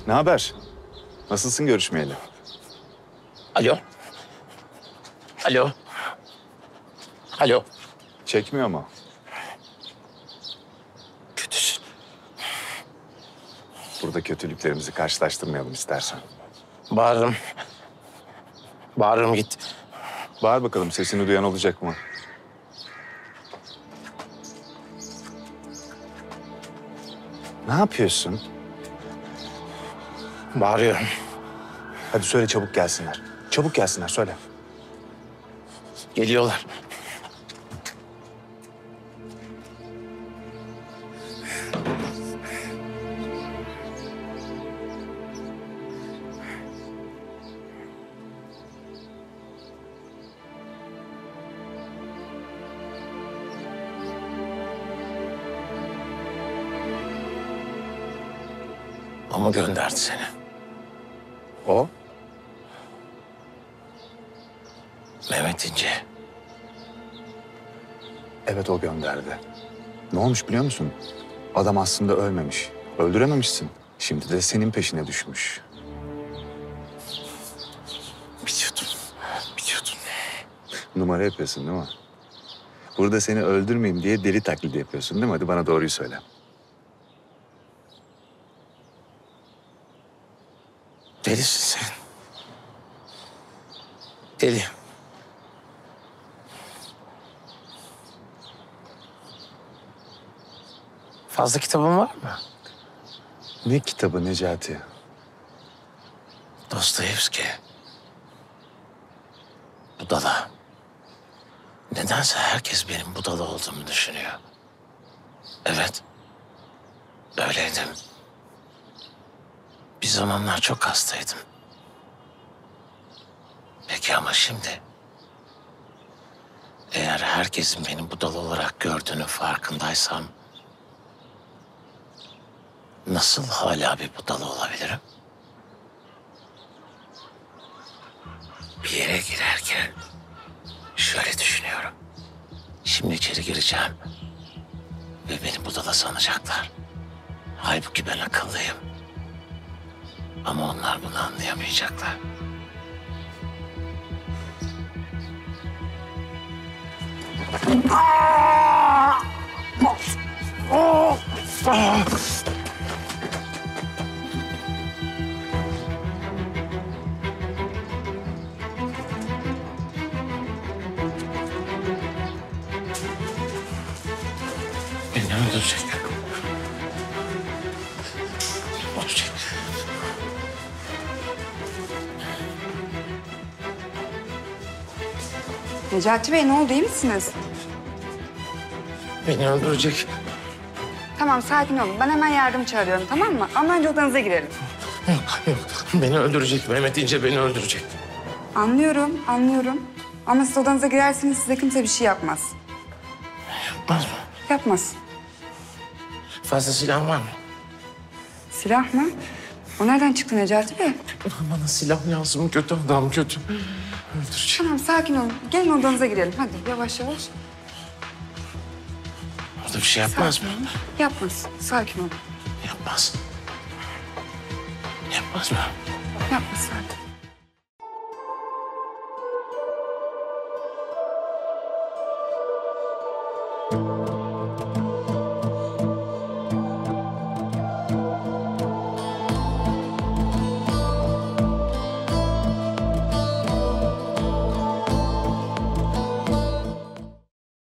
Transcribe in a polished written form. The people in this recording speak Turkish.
Ne haber? Nasılsın görüşmeyeli? Alo. Alo. Alo. Çekmiyor mu? Kötüsün. Burada kötülüklerimizi karşılaştırmayalım istersen. Bağırırım. Bağırırım git. Bağır bakalım, sesini duyan olacak mı? Ne yapıyorsun? Bağırıyorum. Hadi söyle, çabuk gelsinler. Çabuk gelsinler, söyle. Geliyorlar. O mu gönderdi seni? O? Mehmet İnce. Evet, o gönderdi. Ne olmuş biliyor musun? Adam aslında ölmemiş. Öldürememişsin. Şimdi de senin peşine düşmüş. Biliyordum. Biliyordum. Numara yapıyorsun değil mi? Burada seni öldürmeyeyim diye deli taklidi yapıyorsun değil mi? Hadi bana doğruyu söyle. Delisin sen. Deli. Fazla kitabın var mı? Ne kitabı Necati? Dostoyevski. Budala. Nedense herkes benim budala olduğumu düşünüyor. Evet. Öyleydim. Bir zamanlar çok hastaydım. Peki ama şimdi... Eğer herkesin beni budala olarak gördüğünün farkındaysam... Nasıl hala bir budala olabilirim? Bir yere girerken şöyle düşünüyorum. Şimdi içeri gireceğim ve beni budala sanacaklar. Halbuki ben akıllıyım. Ama onlar bunu anlayamayacaklar. Beni öldürecekler. Öldürecek. Necati Bey ne oldu, iyi misiniz? Beni öldürecek. Tamam, sakin olun. Ben hemen yardım çağırıyorum, tamam mı? Ama önce odanıza girelim. Yok. Beni öldürecek. Mehmet İnce beni öldürecek. Anlıyorum. Ama siz odanıza girerseniz size kimse bir şey yapmaz. Yapmaz mı? Yapmaz. Fazla silah var mı? Silah mı? O nereden çıktı Necati Bey? Bana silah lazım. Kötü adam kötü. Öldürecek. Tamam, sakin olun. Gelin odanıza girelim. Hadi yavaş. Orada bir şey yapmaz mı? Yapmaz. Sakin olun. Yapmaz. Yapmaz mı? Yapmaz, sakin.